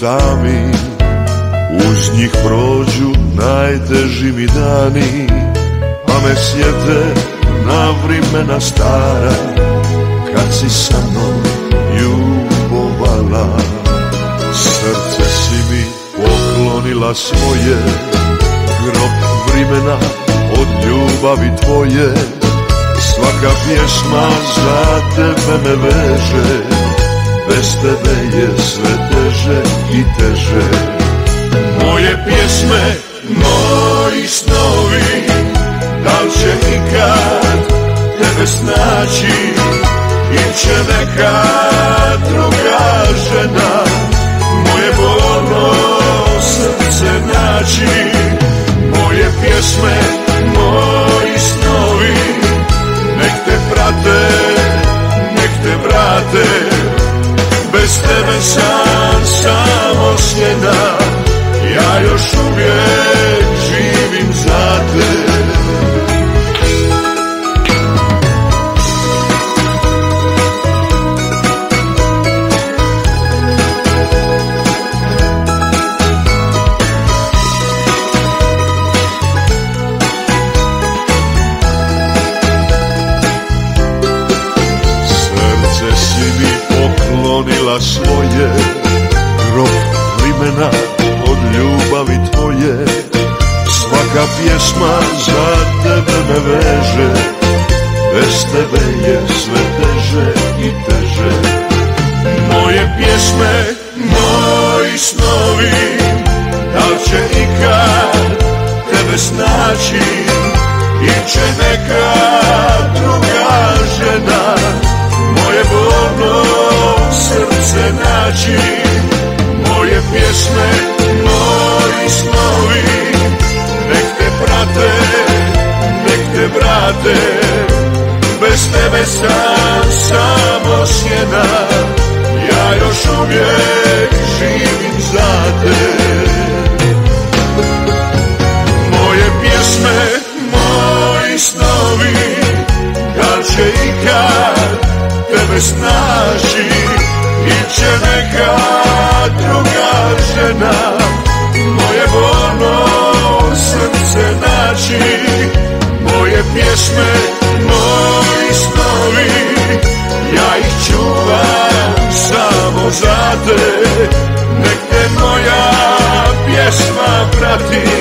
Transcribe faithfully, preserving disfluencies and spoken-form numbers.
sami, uz njih prođu najteži mi dani, pa me sjete na vremena stara, kad si sa mnom ljubovala. Srce si mi poklonila svoje, grob vremena od ljubavi tvoje. Svaka pjesma za tebe me veže, bez tebe je sve teže i teže. Moje pjesme, moji snovi, da li će ikad tebe snaći, ili će neka druga žena moje bolno srce naći. Moje pjesme, moji snovi, nek te prate, nek te vrate, bez tebe sam samo sjena, ja još uvijek živim za te. Poklonila svoje, grob vremena od ljubavi tvoje. Svaka pjesma za tebe me veže, bez tebe je sve teže i teže. Moje pjesme, moji snovi, da li će ikad tebe snaći, ili će neka druga žena moje bolno srce naći. Moje pjesme, moji snovi, nek te prate, nek te vrate, bez tebe sam samo sjena, ja još uvijek živim za te. Moje pjesme, moji snovi, da li će ikad tebe snaći, ili će neka druga žena moje bolno srce naći. Moje pjesme, moji snovi, ja ih čuvam samo za te, nek te moja pjesma prati,